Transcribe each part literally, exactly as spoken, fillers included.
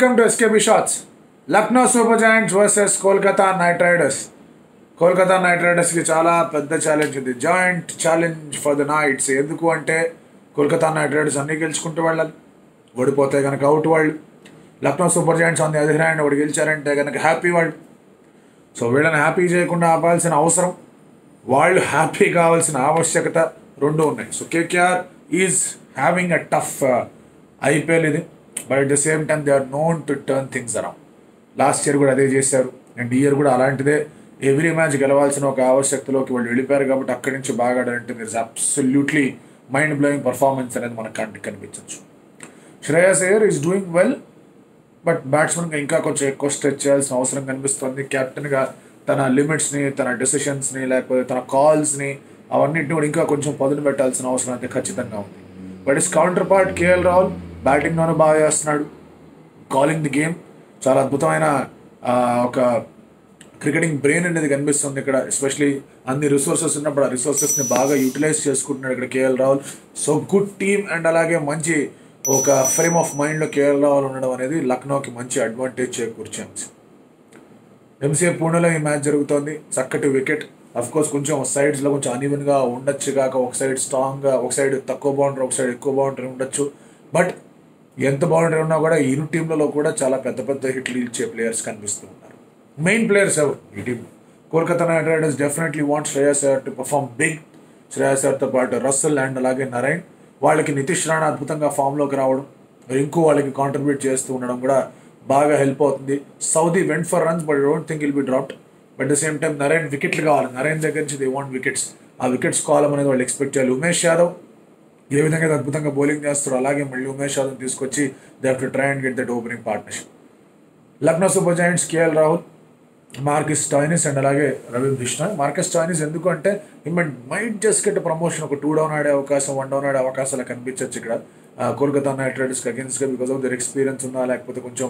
welcome to S K B Shots. Lucknow Super Giants versus Kolkata Knight Riders. Kolkata Knight Riders ki chala pedda challenge undi. Giant challenge for the Knights. Enduku ante Kolkata Knight Riders anni geluchukuntu vellali. Odipothe ganaka out వాళ్ళు. Lucknow Super Giants on the other hand ఒకటి గెలిచారంటే గనక happy వాళ్ళు. So వీళ్ళని happy చేయకుండా ఆపాల్సిన అవసరం, వాళ్ళు happy కావాల్సిన ఆవశ్యకత రెండు ఉన్నాయి. So K K R is having a tough uh, I P L ఇది. But at the same time they are known to turn things around. Last year కూడా అదే చేశారు అండ్ ఈ ఇయర్ కూడా అలాంటిదే. ఎవ్రీ మ్యాచ్ గెలవాల్సిన ఒక ఆవశ్యకతలోకి వాళ్ళు వెళ్ళిపోయారు కాబట్టి అక్కడి నుంచి బాగా ఆడారంటే మీరు అబ్సల్యూట్లీ మైండ్ బ్లోయింగ్ పర్ఫార్మెన్స్ అనేది మనకు కంటికి కనిపించవచ్చు. Shreyas Iyer is doing well, but బ్యాట్స్మెన్గా ఇంకా కొంచెం ఎక్కువ స్ట్రెచ్ చేయాల్సిన అవసరం కనిపిస్తుంది. కెప్టెన్గా తన లిమిట్స్ని, తన డెసిషన్స్ని, లేకపోతే తన కాల్స్ని అవన్నింటిని కూడా ఇంకా కొంచెం పదును పెట్టాల్సిన అవసరం అయితే ఖచ్చితంగా ఉంది. But is counterpart KL Rahul బ్యాటింగ్లోనూ బాగా చేస్తున్నాడు. కాలింగ్ ది గేమ్ చాలా అద్భుతమైన ఒక క్రికెటింగ్ బ్రెయిన్ అనేది కనిపిస్తుంది ఇక్కడ. ఎస్పెషలీ అన్ని రిసోర్సెస్ ఉన్నప్పుడు ఆ రిసోర్సెస్ని బాగా యూటిలైజ్ చేసుకుంటున్నాడు ఇక్కడ KL Rahul. So good team and అలాగే మంచి ఒక ఫ్రేమ్ ఆఫ్ మైండ్లో కేఎల్ రాహుల్ ఉండడం అనేది లక్నోకి మంచి అడ్వాంటేజ్ చేకూర్చే అంశం. ఎంసీఏ పూణేలో ఈ మ్యాచ్ జరుగుతోంది. చక్కటి వికెట్. అఫ్కోర్స్ కొంచెం సైడ్స్లో కొంచెం అన్ఈవెన్గా ఉండొచ్చు కాక ఒక సైడ్ స్ట్రాంగ్గా, ఒక సైడ్ తక్కువ బౌండరీ, ఒక సైడ్ ఎక్కువ బౌండరీ ఉండొచ్చు. బట్ ఎంత బౌండరీ ఉన్నా కూడా ఇరు టీంలలో కూడా చాలా పెద్ద పెద్ద హిట్లు ఇచ్చే ప్లేయర్స్ కనిపిస్తూ ఉన్నారు. మెయిన్ ప్లేయర్స్ ఎవరు ఈ టీంలో? Kolkata knight riders definitely want Shreyas Iyer to perform big. Shreyas అయ్యర్తో పాటు రసల్ అండ్ అలాగే నరైన్. వాళ్ళకి నితీష్ రాణా అద్భుతంగా ఫామ్లోకి రావడం, రింకు వాళ్ళకి కాంట్రిబ్యూట్ చేస్తూ ఉండడం కూడా బాగా హెల్ప్ అవుతుంది. Southee went for runs but don't think will be dropped. But the same time Narine వికెట్లు కావాలి. నరైన్ దగ్గర నుంచి దే వాంట్ వికెట్స్. ఆ వికెట్స్ కావాలనేది వాళ్ళు ఎక్స్పెక్ట్ చేయాలి. ఉమేష్ యాదవ్ ఏ విధంగా అద్భుతంగా బౌలింగ్ చేస్తారు, అలాగే మళ్ళీ ఉమేష్ యాదవ్ తీసుకొచ్చి they have to try and get that opening partnership. Lucknow super giants KL Rahul, Marcus Stoinis and అలాగే రవి బిష్నాయ్. మార్కస్ స్టాయినిస్ ఎందుకు అంటే he might just get promotion. ఒక టూ డౌన్ ఆడే అవకాశం, వన్ డౌన్ ఆడే అవకాశాలు కనిపించవచ్చు ఇక్కడ కోల్కతా నైట్ రైడర్స్కి అగేన్స్ట్గా. బికాస్ ఆఫ్ దర్ ఎక్స్పీరియన్స్ ఉన్నా, లేకపోతే కొంచెం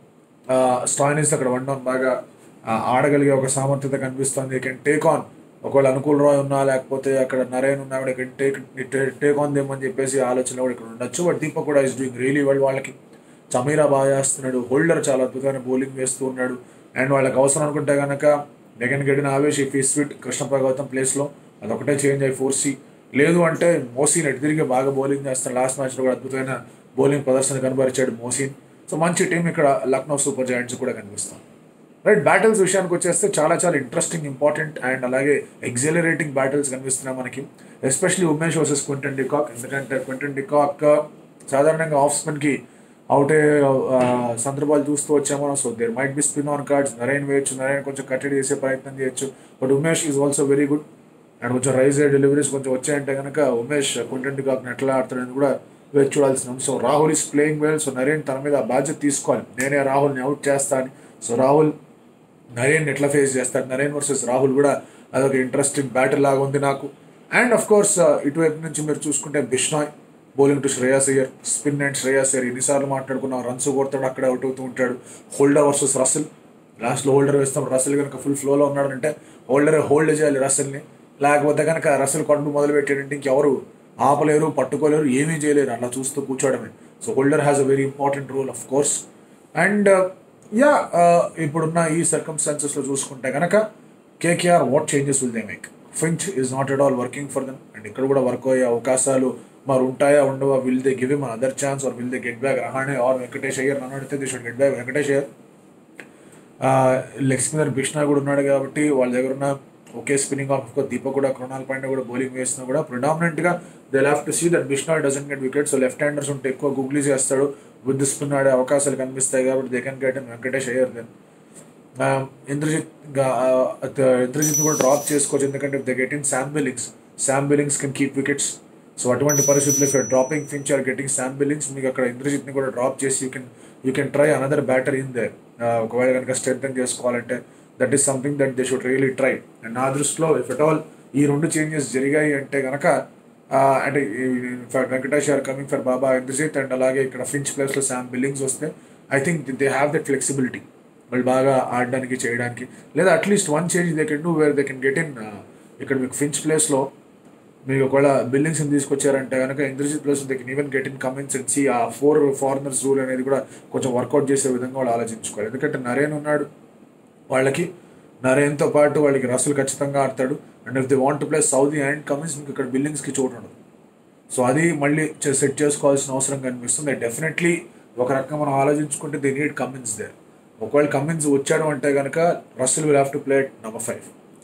స్టాయినిస్ అక్కడ వన్ డౌన్ బాగా ఆడగలిగే ఒక సామర్థ్యత కనిపిస్తుంది. You can take on. ఒకవేళ అనుకూల్ రాయ్ ఉన్నా, లేకపోతే అక్కడ నరేన్ ఉన్నా కూడా ఇక్కడ టేక్ టేక్ ఆన్ దేమని చెప్పేసి ఆలోచన కూడా ఇక్కడ ఉండొచ్చు. బట్ దీపక్ కూడా ఈస్ డూయింగ్ రియలీ వెల్. వాళ్ళకి చమీరా బాగా చేస్తున్నాడు. హోల్డర్ చాలా అద్భుతమైన బౌలింగ్ వేస్తూ ఉన్నాడు. అండ్ వాళ్ళకి అవసరం అనుకుంటే కనుక జగన్ గడిన ఆవేశ్ ఇఫ్ ఈ స్వీట్ కృష్ణప్ప గౌతమ్ ప్లేస్లో అదొకటే చేంజ్ అయ్యి ఫోర్ సి. లేదు అంటే మోసీన్ ఎటు తిరిగి బాగా బౌలింగ్ చేస్తాడు. లాస్ట్ మ్యాచ్లో కూడా అద్భుతమైన బౌలింగ్ ప్రదర్శన కనబరిచాడు మోసీన్. సో మంచి టీం ఇక్కడ లక్నో సూపర్ జైంట్స్ కూడా కనిపిస్తుంది. రైట్, బ్యాటిల్స్ విషయానికి వచ్చేస్తే చాలా చాలా ఇంట్రెస్టింగ్, ఇంపార్టెంట్ అండ్ అలాగే ఎగ్జిలరేటింగ్ బ్యాటిల్స్ కనిపిస్తున్నాయి మనకి. Especially Umesh versus Quinton de Kock. ఎందుకంటే క్వింటన్ డికాక్ సాధారణంగా ఆఫ్ స్పిన్కి అవుట్ అయ్యే సందర్భాలు చూస్తూ వచ్చాము. So there might be spin on cards. Narine వేయచ్చు, నరైన్ కొంచెం కట్టడి చేసే ప్రయత్నం చేయొచ్చు. But Umesh is also very good and కొంచెం రైజ్ అయ్యే డెలివరీస్ కొంచెం వచ్చాయంటే కనుక ఉమేష్ క్వింటన్ డికాక్ని ఎట్లా ఆడుతాడని కూడా వేచి చూడాల్సిన. So Rahul is playing well. So Narine తన మీద బాధ్యత తీసుకోవాలి, నేనే రాహుల్ని అవుట్ చేస్తాను. సో రాహుల్ నరేన్ ఎట్లా ఫేస్ చేస్తాడు? నరేన్ వర్సెస్ రాహుల్ కూడా అదొక ఇంట్రెస్టింగ్ బ్యాటిల్ లాగా ఉంది నాకు. అండ్ అఫ్ కోర్స్ ఇటువైపు నుంచి మీరు చూసుకుంటే Bishnoi bowling to Shreyas Iyer. Spin and Shreyas Iyer ఎన్నిసార్లు మాట్లాడుకున్నాం, రన్స్ కొడతాడు, అక్కడ అవుట్ అవుతూ ఉంటాడు. Holder versus Russell. లాస్ట్లో హోల్డర్ వేస్తాం. రసల్ కనుక ఫుల్ ఫ్లోలో ఉన్నాడంటే హోల్డరే హోల్డ్ చేయాలి రసల్ని. లేకపోతే కనుక రసల్ కొట్టు మొదలు పెట్టాడంటే ఇంకెవరు ఆపలేరు, పట్టుకోలేరు, ఏమీ చేయలేరు, అలా చూస్తూ కూర్చోవడమే. So Holder has a very important role of course. And yeah ఇప్పుడున్న ఈ సర్కమ్స్టాన్సెస్లో చూసుకుంటే కనుక KKR what changes will they make? Finch is not at all working for them and ఇక్కడ కూడా వర్క్ అయ్యే అవకాశాలు మరి ఉంటాయా ఉండవా? Will they give him other chance or will they get back Rahane or Venkatesh Iyer? నన్ను అడిగితే they should get back Venkatesh Iyer. Leg spinner Bishnoi కూడా ఉన్నాడు కాబట్టి వాళ్ళ దగ్గర ఉన్న ఒకే స్పిన్నింగ్ ఆఫ్ దీపక్ కూడా కృణాల్ పాండే కూడా బౌలింగ్ వేసినా కూడా ప్రిడామినెంట్గా they have to see that Bishnoi doesn't get wicket. So left handers ఉంటే ఎక్కువ గుగ్లీ చేస్తాడు, విత్ స్పిన్ ఆడే అవకాశాలు కనిపిస్తాయి కాబట్టి they can get in Venkatesh Iyer. Then Indrajith Indrajith కూడా డ్రాప్ చేసుకోవచ్చు, ఎందుకంటే they get in Sam Billings. Sam Billings can keep wickets. So అటువంటి పరిస్థితుల్లో if dropping Finch or getting Sam Billings, మీకు అక్కడ ఇంద్రజిత్ని కూడా డ్రాప్ చేసి you can you can try another batter in they. ఒకవేళ కనుక స్ట్రెంథన్ చేసుకోవాలంటే that is something that they should really try. And నా దృష్టిలో ఇఫ్ ఎట్ ఆల్ ఈ రెండు చేంజెస్ జరిగాయి అంటే కనుక అంటే in fact Venkatesh or coming for Baba Indrajith and అలాగే ఇక్కడ ఫించ్ ప్లేస్లో శామ్ బిల్లింగ్స్ వస్తే I think they have that flexibility వాళ్ళు బాగా ఆడడానికి చేయడానికి. లేదా at least one change they can do where they can get in ఇక్కడ మీకు ఫించ్ ప్లేస్లో మీకు ఒకవేళ బిల్లింగ్స్ని తీసుకొచ్చారంటే కనుక Indrajith plus they can even get in Cummins and see ఆ ఫోర్ ఫారినర్స్ రూల్ అనేది కూడా కొంచెం వర్కౌట్ చేసే విధంగా వాళ్ళు ఆలోచించుకోవాలి. ఎందుకంటే నరేన్ ఉన్నాడు వాళ్ళకి, నరేన్తో పాటు వాళ్ళకి రసల్ ఖచ్చితంగా ఆడతాడు. And if they want to play Southee and Cummins మీకు ఇక్కడ బిల్లింగ్స్కి చోటు ఉండదు. సో అది మళ్ళీ సెట్ చేసుకోవాల్సిన అవసరం కనిపిస్తుంది. డెఫినెట్లీ ఒక రకంగా మనం ఆలోచించుకుంటే దే నీడ్ కమిన్స్ దేర్. ఒకవేళ కమిన్స్ వచ్చాడు అంటే కనుక Russell will have to play number five.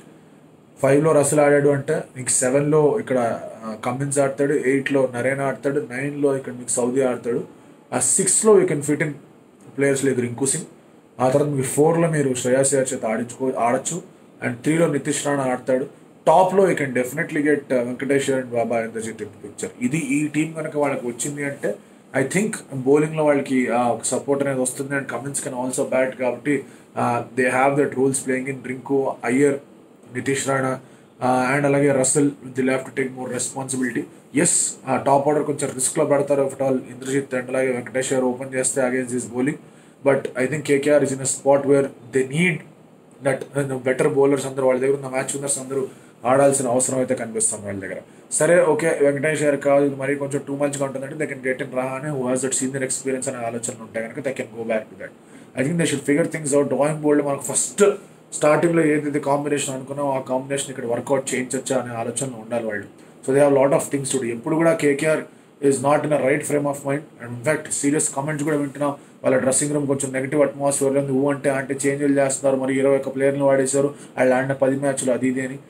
ఫైవ్లో రసల్ ఆడాడు అంటే మీకు సెవెన్లో ఇక్కడ కమిన్స్ ఆడతాడు, ఎయిట్లో నరేన్ ఆడతాడు, నైన్లో ఇక్కడ మీకు సౌదీ ఆడతాడు, ఆ సిక్స్లో you can fit in players లేదు రింకు సింగ్. ఆ తర్వాత మీకు ఫోర్లో మీరు శ్రేయాస్ అయ్యర్ చేత ఆడించుకో ఆడచ్చు. అండ్ త్రీలో నితీష్ రాణా ఆడతాడు. టాప్లో you can definitely get Venkateshwar and Baba Indrajith picture. ఇది ఈ టీం కనుక వాళ్ళకి వచ్చింది అంటే ఐ థింక్ బౌలింగ్లో వాళ్ళకి ఒక సపోర్ట్ అనేది వస్తుంది. And Cummins can also bat కాబట్టి they have that rules playing in Rinku, Iyer, Nitish Rana and అలాగే Russell they'll have to take more responsibility. As top order కొంచెం రిస్క్లో పెడతారు ఇఫ్ ఆల్ ఇంద్రజిత్ అండ్ అలాగే వెంకటేశ్వర్ ఓపెన్ చేస్తే against this bowling. But I think KKR is in a spot where they need that better bowlers అందరూ వాళ్ళ దగ్గర ఉన్న match winners అందరూ ఆడాల్సిన అవసరం అయితే కనిపిస్తుంది వాళ్ళ దగ్గర. సరే ఓకే వెంకటేశ్వర్ కాదు ఇది మరీ కొంచెం టూ మచ్గా ఉంటుందంటే they can get in Rahane who has that senior experience అనే ఆలోచనలు ఉంటాయి కనుక they can go back to that. I think they should figure things out. Drawing బోర్డ్లో మనకు ఫస్ట్ స్టార్టింగ్లో ఏదైతే కాంబినేషన్ అనుకున్నామో ఆ కాంబినేషన్ ఇక్కడ వర్కౌట్ చేయించొచ్చా అనే ఆలోచనలు ఉండాలి వాళ్ళు. So they have lot of things to do. ఎప్పుడు కూడా KKR is not in a right frame of mind. And in fact serious comments కూడా వింటున్నాం వాళ్ళ డ్రెస్సింగ్ రూమ్ కొంచెం నెగిటివ్ అట్మాస్ఫియర్లో ఉంది. ఊ అంటే అంటే చేంజ్లు చేస్తున్నారు, మరి ఇరవై ఒక్క ప్లేయర్లు వాడేశారు వాళ్ళు ఆడిన పది మ్యాచ్లు అది ఇది అని.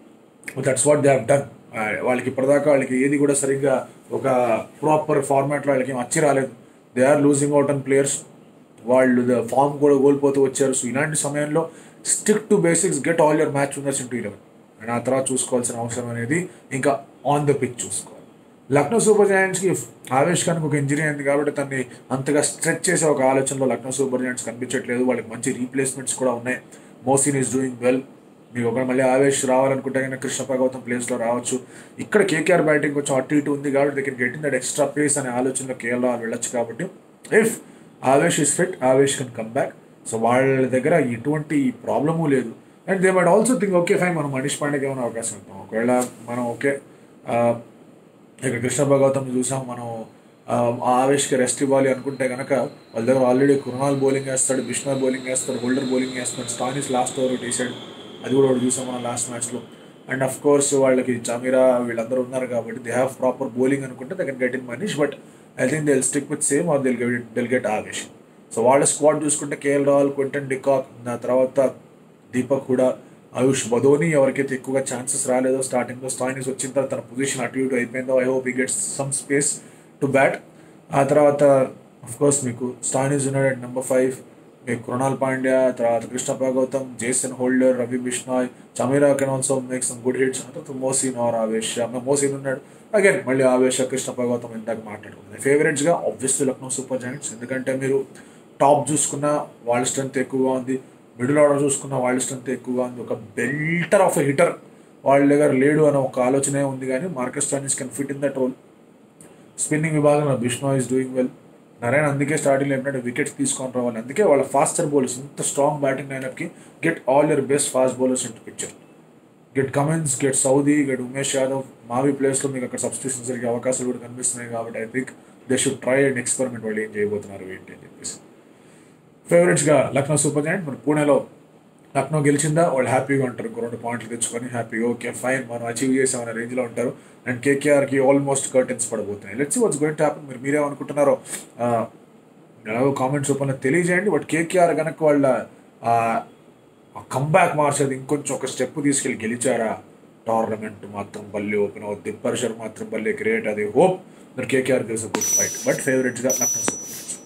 That's what they have done. వాళ్ళకి ఇప్పటిదాకా వాళ్ళకి ఏది కూడా సరిగ్గా ఒక ప్రాపర్ ఫార్మాట్లో వాళ్ళకి ఏం వచ్చి రాలేదు. They are losing out on players. వాళ్ళు ఫామ్ కూడా కోల్పోతూ వచ్చారు. సో ఇలాంటి సమయంలో stick to basics, get all your match winners into eleven. And ఆ తర్వాత చూసుకోవాల్సిన అవసరం అనేది ఇంకా ఆన్ ద పిచ్ చూసుకోవాలి. లక్నో సూపర్ జైంట్స్కి ఆవేష్ ఖాన్కి ఒక ఇంజరీ అయింది కాబట్టి తన్ని అంతగా స్ట్రెచ్ చేసే ఒక ఆలోచనలో లక్నో సూపర్ జైంట్స్ కనిపించట్లేదు. వాళ్ళకి మంచి రీప్లేస్మెంట్స్ కూడా ఉన్నాయి. Mohsin is doing well. మీకు ఒక మళ్ళీ ఆవేష్ రావాలనుకుంటే కనుక కృష్ణ గౌతమ్ ప్లేస్లో రావచ్చు. ఇక్కడ కేకేఆర్ బ్యాటింగ్ కొంచెం అటు ఇటు ఉంది కాబట్టి they can get in that extra place అనే ఆలోచనలో కేఎల్ వెళ్ళొచ్చు. కాబట్టి if Avesh is fit Avesh can come back. So వాళ్ళ దగ్గర ఎటువంటి ప్రాబ్లము లేదు. And they might also think okay fine మనం మనీష్ పాండేకి ఏమైనా అవకాశం ఉంటాం. ఒకవేళ మనం ఓకే ఇక్కడ కృష్ణ గౌతమ్ చూసాం మనం ఆవేష్కి రెస్ట్ ఇవ్వాలి అనుకుంటే కనుక వాళ్ళ దగ్గర ఆల్రెడీ కృణాల్ బౌలింగ్ వేస్తాడు, బిష్నర్ బౌలింగ్ వేస్తాడు, హోల్డర్ బౌలింగ్ వేస్తాడు, స్టానిస్ లాస్ట్ ఓవర్ వేసాడు, అది కూడా ఒకటి చూసాం మనం లాస్ట్ మ్యాచ్లో. అండ్ అఫ్ కోర్స్ వాళ్ళకి చమీరా వీళ్ళందరూ ఉన్నారు కాబట్టి దే హ్యావ్ ప్రాపర్ బౌలింగ్ అనుకుంటే they can get in Manish. But I think they will stick with same or they'll get they'll get Avesh. So వాళ్ళ స్క్వాడ్ చూసుకుంటే కేఎల్ రాహుల్, క్వింటన్ డికాక్, ఆ తర్వాత దీపక్ హుడా, ఆయుష్ బదోని ఎవరికైతే ఎక్కువగా ఛాన్సెస్ రాలేదో స్టార్టింగ్లో స్టాయినిస్ వచ్చిన తర్వాత తన పొజిషన్ అటు ఇటు అయిపోయిందో I hope he gets some space to bat. ఆ తర్వాత అఫ్కోర్స్ మీకు స్టాయినిస్ ఉన్నాడు అట్ నెంబర్ ఫైవ్, మీకు కృణాల్ పాండ్యా, తర్వాత Krishna Gowtham, Jason Holder, Ravi Bishnoi, Chameera can also make some good hits. తర్వాత మోసిన్ ఆర్ ఆవేష్, మోసిన్ ఉన్నాడు అగైన్ మళ్ళీ ఆవేష్, కృష్ణ గౌతమ్ ఇందాక మాట్లాడుకుంది. ఫేవరెట్స్గా ఆబ్వియస్లీ లక్నో సూపర్ జైంట్స్. ఎందుకంటే మీరు టాప్ చూసుకున్న వాళ్ళ స్ట్రెంత్ ఎక్కువగా ఉంది, మిడిల్ ఆర్డర్ చూసుకున్న వాళ్ళ స్ట్రెంత్ ఎక్కువగా ఉంది, ఒక బెల్టర్ ఆఫ్ ఎ హిటర్ వాళ్ళ దగ్గర లేడు అనే ఒక ఆలోచనే ఉంది. కానీ Marcus Stoinis can fit in that role. Spinning విభాగంలో Bishnoi is doing well. Narine అందుకే స్టార్టింగ్లో ఏంటంటే వికెట్స్ తీసుకొని రావాలి. అందుకే వాళ్ళ ఫాస్టర్ బౌలర్స్ ఇంత స్ట్రాంగ్ బ్యాటింగ్ లైనప్కి get all your best fast bowlers into picture. Get Cummins, get Southee, get Umesh Yadav. Mavi ప్లేస్లో మీకు అక్కడ సబ్స్టిట్యూషన్ జరిగే అవకాశాలు కూడా కనిపిస్తున్నాయి. కాబట్టి I think they should try and experiment వాళ్ళు ఏం చేయబోతున్నారు ఏంటి అని చెప్పేసి. ఫేవరెట్స్గా లక్నో సూపర్ జైంట్. మన పూణేలో లక్నో గెలిచిందా వాళ్ళు హ్యాపీగా ఉంటారు, ఇంకో రెండు పాయింట్లు తెచ్చుకొని హ్యాపీగా ఓకే ఫైన్ మనం అచీవ్ చేసామనే రేంజ్లో ఉంటారు. అండ్ కేకేఆర్కి ఆల్మోస్ట్ కర్టెన్స్ పడబోతున్నాయి. Let's see what's going to happen. మీరు మీరేమనుకుంటున్నారో ఎలాగో కామెంట్స్ రూపంలో తెలియజేయండి. బట్ కేకేఆర్ కనుక వాళ్ళ కంబ్యాక్ మార్చేది ఇంకొంచెం ఒక స్టెప్ తీసుకెళ్ళి గెలిచారా టోర్నమెంట్ మాత్రం బల్లే ఓపెన్ అవుతుంది, ప్రెషర్ మాత్రం బల్లే క్రియేట్ అది. Hope that KKR gives a good fight. But ఫేవరెట్స్గా లక్నో సూపర్ జైంట్స్.